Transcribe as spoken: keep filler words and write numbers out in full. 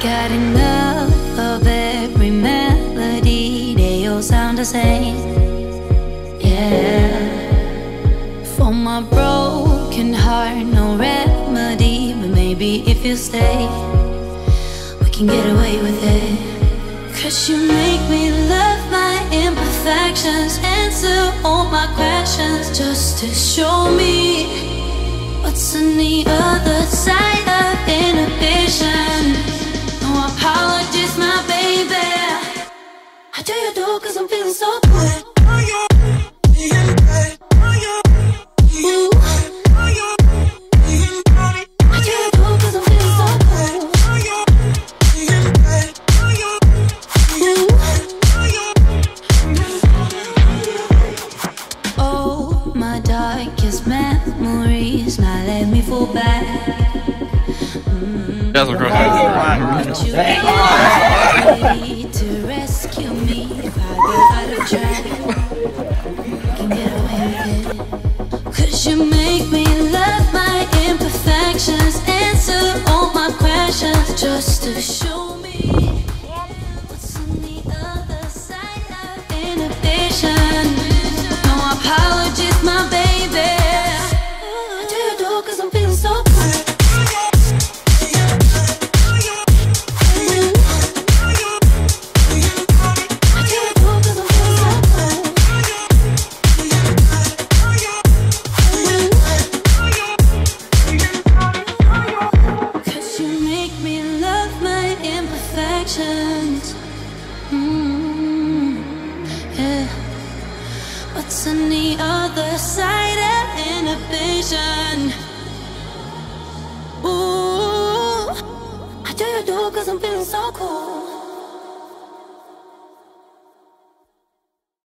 got enough of every melody, they all sound the same. Yeah. For my broken heart, no remedy, but maybe if you stay, we can get away with it. Cause you make me love my imperfections, answer all my questions, just to show me what's on the other side of inhibition. No apologies, my baby. How do you do? Cause I'm feeling so good. Ooh. How do you do? Cause I'm feeling so good. Ooh. Oh, my darkest memories, now let me fall back. Ja, så klart. To rescue me if I get out of track. Can get away with it. Cause you make me love my imperfections, answer all my questions, just to show me what's on the other side of inhibition. No apologies, my baby. How do you do? Cause I'm feeling so good. Mm, yeah. What's on the other side of inhibition? Ooh, how do you do? Cause I'm feeling so cool.